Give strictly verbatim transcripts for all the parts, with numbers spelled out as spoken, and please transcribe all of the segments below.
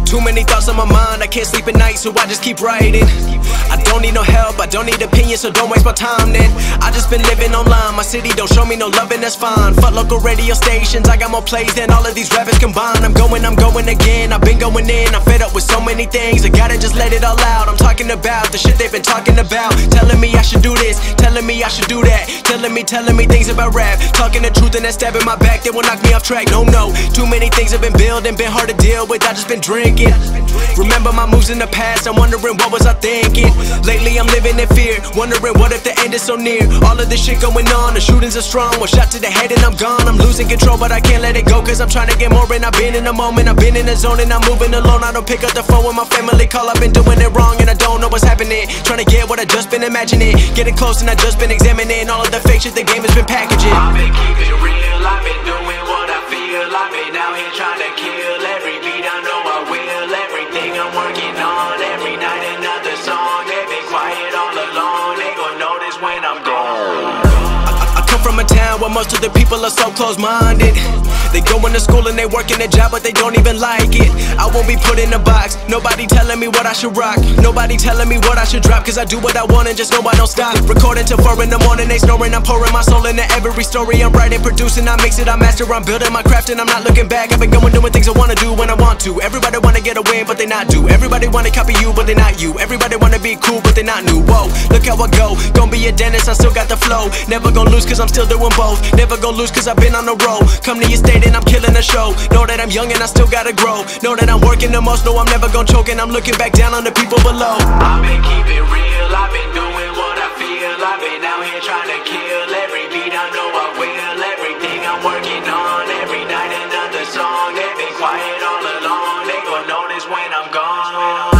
Too many thoughts on my mind, I can't sleep at night, so I just keep writing. I don't need no help, I don't need opinions, so don't waste my time then. I just been living online, my city don't show me no loving, that's fine. Fuck local radio stations, I got more plays than all of these rappers combined. I'm going, I'm going again, I've been going in, I'm fed up with so many things, I gotta just let it all out. I'm talking about the shit they've been talking about, telling me I should do this, telling me I should do that, telling me, telling me things about rap, talking the truth and that stab in my back, they will knock me off track. No, no, too many things have been building, been hard to deal with, I just been drinking. Remember my moves in the past, I'm wondering what was I thinking. Lately I'm living in fear, wondering what if the end is so near. All of this shit going on, the shootings are strong, one shot to the head and I'm gone. I'm losing control but I can't let it go, cause I'm trying to get more and I've been in the moment, I've been in the zone and I'm moving alone. I don't pick up the phone when my family call, I've been doing it wrong and I don't know what's happening. Trying to get what I just been imagining, getting close and I just been examining all of the fake shit the game has been packaging. I've been keeping real, I've been doing what I feel, I've been out here trying to kill every beat, I know I will, everything I'm working on, every night another song, they been quiet all along, they gon' notice when I'm gone. I come from a town where most of the people are so close-minded. They go into school and they work in a job but they don't even like it. I won't be put in a box, nobody telling me what I should rock, nobody telling me what I should drop, cause I do what I want and just know I don't stop. Recording till four in the morning, they snoring, I'm pouring my soul into every story. I'm writing, producing, I mix it, I master, I'm building my craft and I'm not looking back. I've been going doing things I wanna do when I want to. Everybody wanna get a win but they not do. Everybody wanna copy you but they not you. Everybody wanna be cool but they not new. Whoa, look how I go, gonna be a dentist, I still got the flow. Never gonna lose cause I'm still doing both. Never gonna lose cause I've been on the road. Come to your state and I'm killing the show. Know that I'm young and I still gotta grow. Know that I'm working the most, know I'm never gonna choke, and I'm looking back down on the people below. I've been keeping real, I've been doing what I feel, I've been out here trying to kill every beat, I know I will, everything I'm working on, every night another song, they been quiet all along, they gon' notice when I'm gone.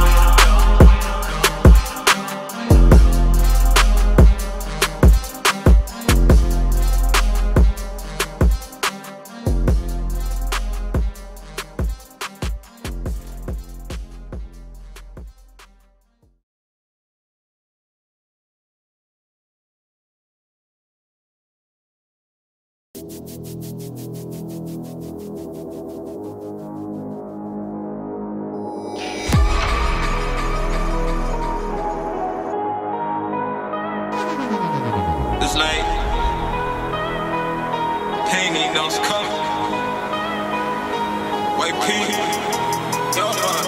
It's like ain't even know it's coming. White P, yo, man.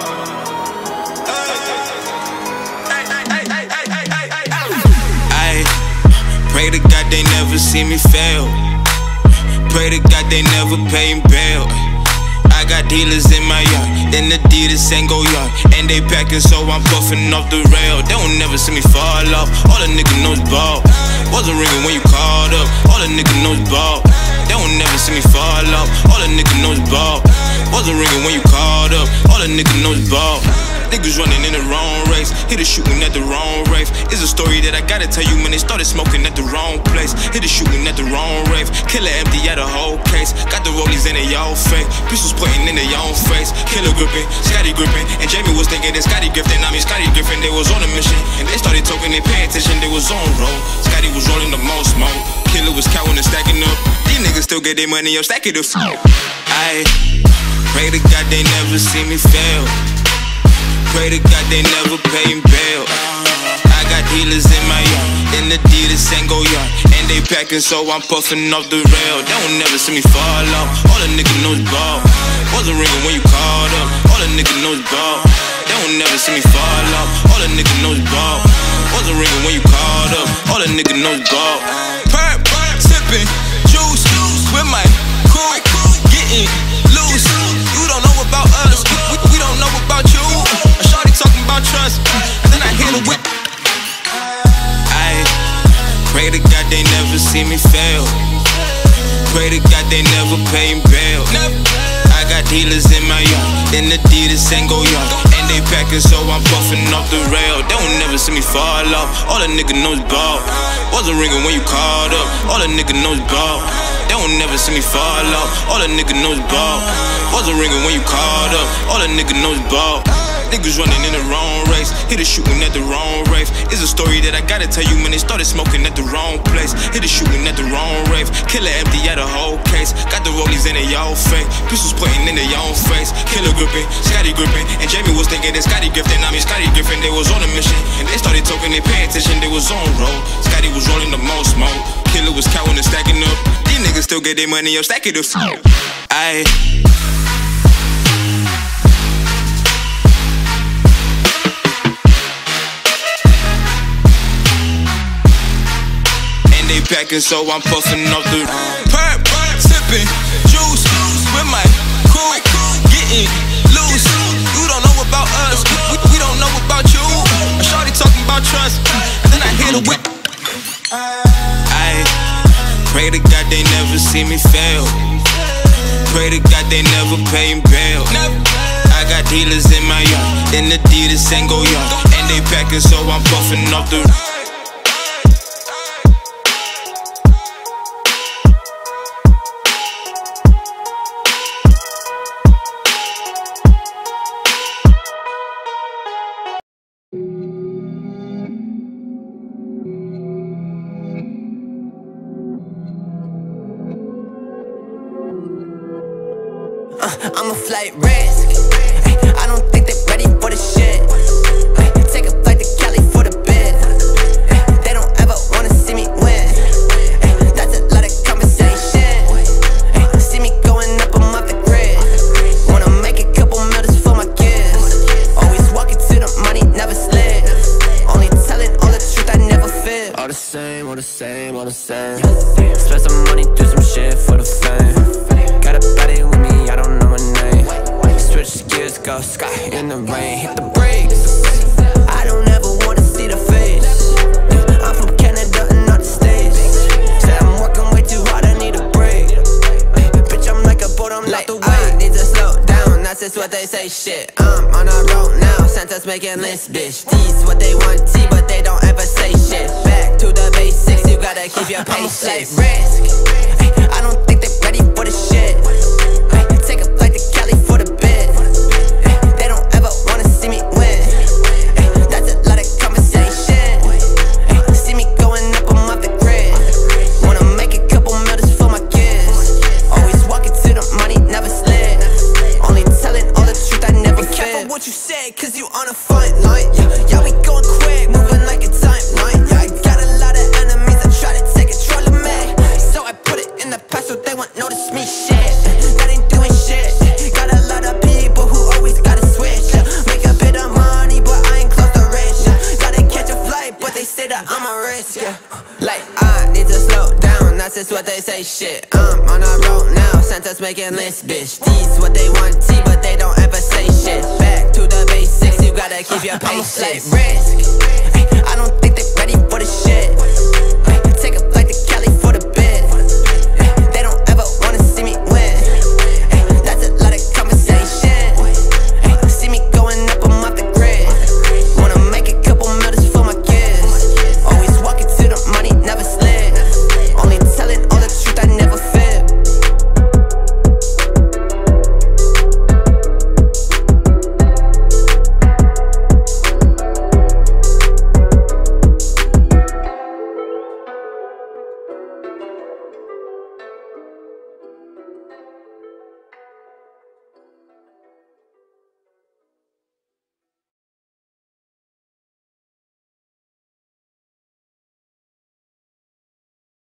Hey, hey, hey, hey, hey, hey, hey, hey, hey. I pray to God they never see me fail. Pray to God they never pay bail. I got dealers in my yard, then Adidas ain't go yard, and they packing so I'm puffing off the rail. They won't never see me fall off. All a nigga knows ball. Wasn't ringing when you called up. All a nigga knows ball. They won't never see me fall off. All a nigga knows ball. Wasn't ringing when you called up. All a nigga knows ball. Niggas running in the wrong race, hit a shooting at the wrong rave. It's a story that I gotta tell you when they started smoking at the wrong place. Hit a shooting at the wrong rave, killer empty at a whole case. Got the rollies in they all fake, pistols pointing in their own face. Killer gripping, Scotty gripping, and Jamie was thinking that Scotty Griffin. I mean Scotty Griffin, they was on a mission, and they started talking, they paying attention, they was on roll. Scotty was rolling the most smoke, killer was counting and stacking up. These niggas still get their money up, stack it up. I pray to God they never see me fail. Pray to God they never pay bail. I got dealers in my yard, and Adidas ain't go yard, and they packing so I'm puffing off the rail. They won't never see me fall off. All a nigga knows ball. Wasn't ringing when you called up. All a nigga knows ball. They won't never see me fall off. All a nigga knows ball. Wasn't ringing when you called up. All a nigga knows ball. Perp, sipping juice with my crew, getting loose. You don't know about us, we, we don't know about you. A shawty talking about trust, and then I hit her with. I pray to God they never see me fail. Pray to God they never pay bail. I got dealers in my yard, and Adidas ain't go yard, and they packing so I'm puffing off the rail. They won't never see me fall off. All a nigga knows ball. Wasn't ringing when you called up. All a nigga knows ball. They won't never see me fall off. All a nigga knows ball. Wasn't ringing when you called up. All a nigga knows ball. Niggas running in the wrong race, hit a shooting at the wrong rave. It's a story that I gotta tell you when they started smoking at the wrong place. Hit a shooting at the wrong rave, killer empty at a whole case. Got the rollies in their own face, pistols pointing in their own face. Killer gripping, Scotty gripping, and Jamie was thinking that Scotty Griffin. I mean Scotty Griffin, they was on a mission, and they started talking, they paying attention, they was on roll. Scotty was rolling the most smoke, killer was counting and stacking up. These niggas still get their money up, stack it up. Aye. Packing, so I'm puffing off the perp, sipping juice with my crew, getting loose. You don't know about us, we, we don't know about you. Shawty talking about trust, and then I hit a whip. I pray to God they never see me fail. Pray to God they never pay bail. I got dealers in my yard, in Adidas and go yard, and they packing, so I'm puffing off the. I'm a flight risk. Ay, I don't think they're ready for the shit. Ay, take a flight to Cali for the bid. Ay, they don't ever wanna see me win. Ay, that's a lot of conversation. Ay, see me going up, I'm off the grid. Wanna make a couple millions for my kids. Always walking to the money, never slid. Only telling all the truth, I never fib. All the same, all the same, all the same. Spend some money, do some shit for the fame. Got a body with me, I don't know my name. Switch gears, go sky in the rain. Hit the brakes. I don't ever wanna see the face. I'm from Canada and not the States. Said I'm working way too hard, I need a break. Bitch, I'm like a boat, I'm like the way. I need to slow down, that's just what they say. Shit, I'm on a road now. Santa's making lists, bitch. These what they want, T, but they don't ever say shit. Back to the basics, you gotta keep your patience. Risk. I don't think they're ready for the shit. Ay, take a flight to Cali for the bid. Ay, they don't ever wanna see me win. Ay, that's a lot of conversation. Ay, see me going up, I'm off the grid. Wanna make a couple millions for my kids. Always walking to the money, never slid. Only telling all the truth, I never fib. Be careful what you say, cause you on a fine line. Yeah, yeah, we going quick, moving like a timeline. Yeah, I got a lot of enemies that try to take control of me. So I put it in the past so they won't notice me. Shit, that ain't doing shit. Got a lot of people who always gotta switch. Make a bit of money, but I ain't close to rich. Gotta catch a flight, but they say that I'm a risk. Yeah, like I need to slow down, that's just what they say. Shit, I'm on a road now. Santa's making lists, bitch. These what they want, T, but they don't ever say shit. Back to the basics, you gotta keep your patience. I'm a flight risk. Ay, I don't think they're ready for the shit.